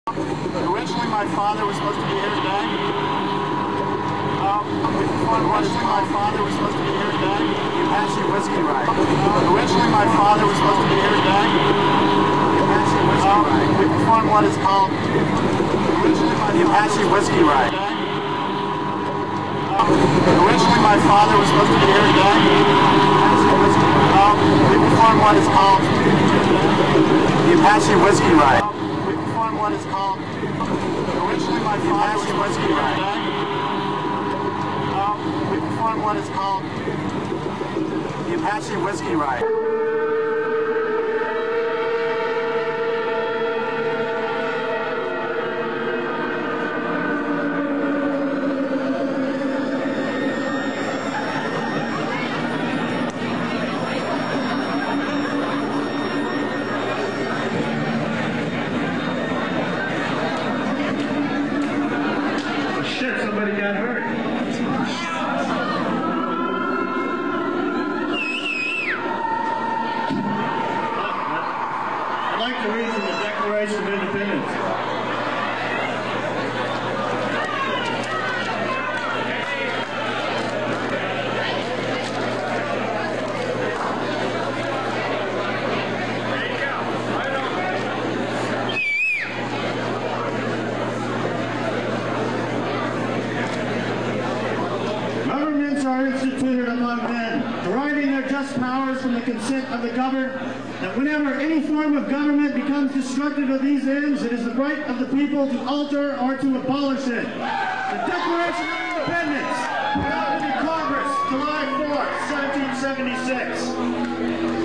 Originally, my father was supposed to be here today. Originally, my father was supposed to be here today. The Apache Whiskey Ride. Originally, my father was supposed to be here today. The Apache Whiskey Ride. We performed what is called the Apache Whiskey Ride. Originally, my father was supposed to be here today. We performed what is called the Apache Whiskey Ride. We performed what is called originally my father was Whiskey Ride. We performed what is called the Apache Whiskey Ride. Somebody got hurt. I'd like to read from the Declaration of Independence. Are instituted among men, deriving their just powers from the consent of the governed, that whenever any form of government becomes destructive of these ends, it is the right of the people to alter or to abolish it. The Declaration of Independence, adopted in Congress, July 4th, 1776.